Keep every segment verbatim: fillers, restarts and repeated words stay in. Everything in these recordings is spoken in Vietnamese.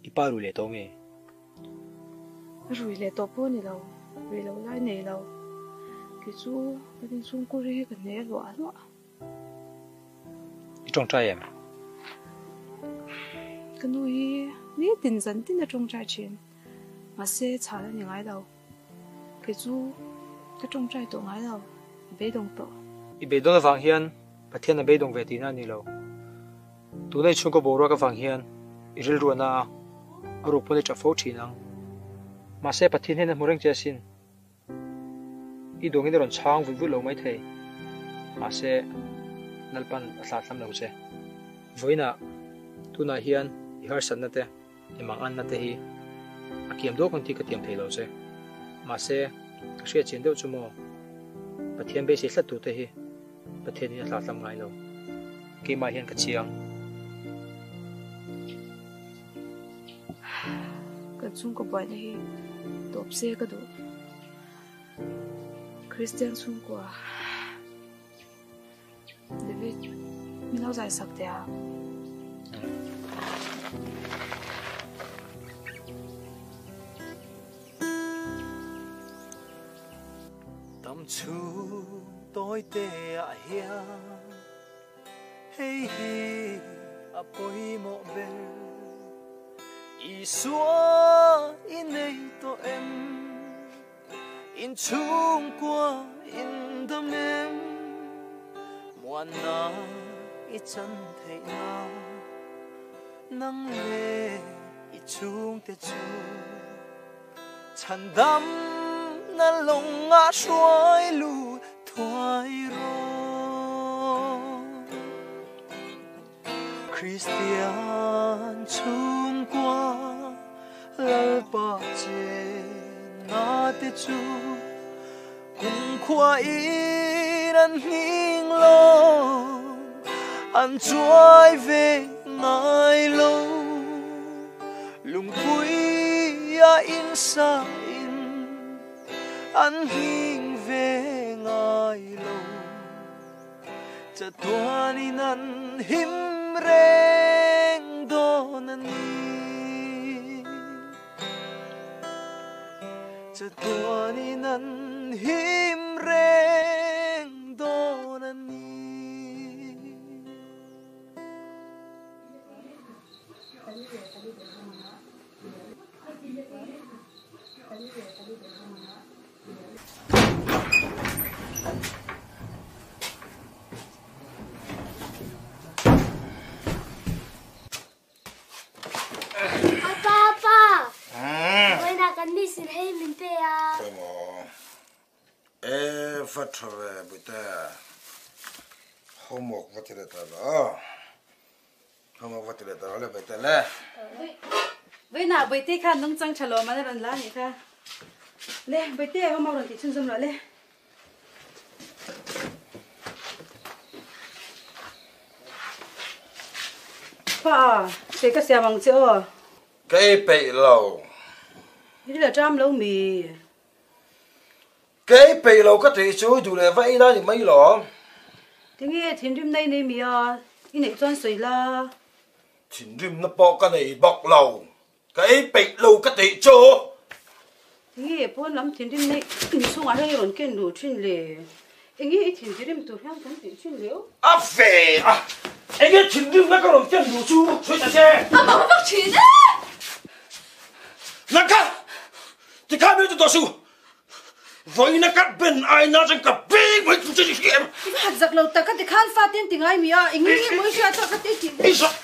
ipa ru le to nge rui le to po ni lo rui lo lai nei lo cái chú cái tin xuống cô ri cái này loa loa trong trai em cái nuôi ní tin dân tin là trong trai chuyện mà sẽ trả lại những ai đâu cái chú cái trong trai tổ ai đâu bị động tổ i be dong vang hian pathian na be dong ve tina ni lo tu nei chung ko bo ro ka vang hian i ril ru na aru pole cha fo thinang ma se pathian hen murang che sin i dong in ron chang vu vu lo mai thei ma se nalpan asla thlam lo che voina tuna hian i har san na te i mang an na te hi akiam do kon ti ka tiam thei lo che ma se ka sia chen deuh chumo pathian be se thlat tu te hi pathian hi asla thlam ngai lo ke ma hian ka chiang cái chung có bài này top xe cái đồ Christian chung qua David mình lâu dài sắp thế à tâm chú tôi tê à hiya hey hi à bôi mộ bel i xóa in đây to em in chung qua in đam em muan na i chân thấy na nắng lệ i chung te chu chân đam na lòng ngã xoay lu thoái ro Christian chung qua lal ba che na te chu cùng khoa in an hing lo an chuai về ngài lâu lung pui ya in sa in an hing về ngài lâu cha tuan in an him reng don an ni cha tuan in an him reng don an ni Sin hay min pe à. Como eh fatwa buta homework vatile ta lo. Homework vatile ta le beta le. Với nào bữa tết khăn nông trăng trả lò mà lần lá nhỉ kha. Lê bữa tết hôm mau lần thì chân dâm lại lê. Pa, sẽ cái xe bằng chưa? Cái bị lâu. Thế là trăm lâu mì. Cái bị lâu cái thì chú tụi này vay ra thì mấy lọ. Thế nghe thiên đêm nay này mì à, cái này toàn sấy la. Thiên đêm nó bỏ cái này bọc lâu. Cái bị lâu cái thì chú. Thế nghe bốn lắm thiên đêm nay, mình xuống ở đây còn kiến đồ chuyên lệ. Anh nghĩ thiên đêm tôi không cần tiền chuyên liễu. À phê à. Anh nghĩ thiên đêm nó có còn kiến đồ chú,ជួយតាចេ À mà không bắt chuyện đấy. Nè cắt. Thì cá miếng tôi xu. Vậy nè cắt bên ai nó chẳng cả bê mấy chú chơi game. Hạt giặc lâu ta cắt thì khăn pha tiền tiếng ai mì à, anh nghĩ mới cho ta cắt tiền. Ý sao?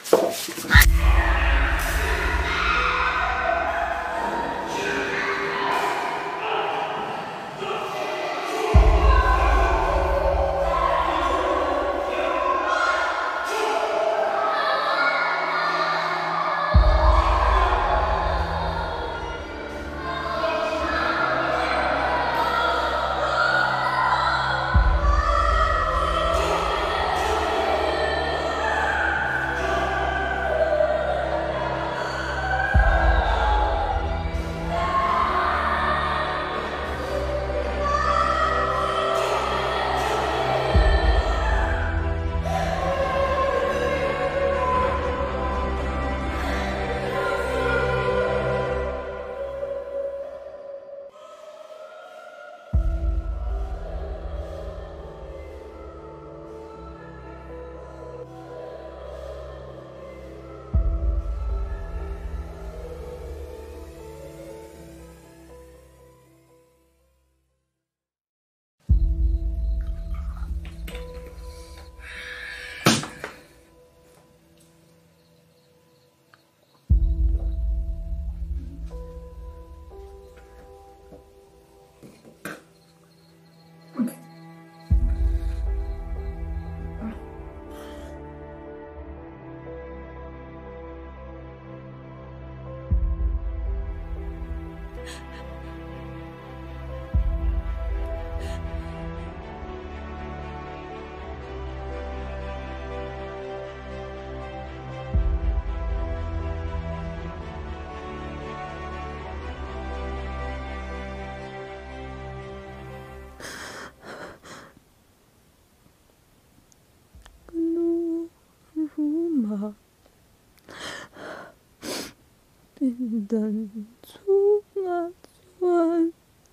tình đần chú ngã xuân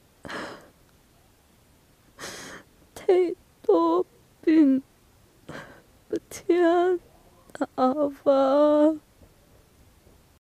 thấy tô bin bất thiên ava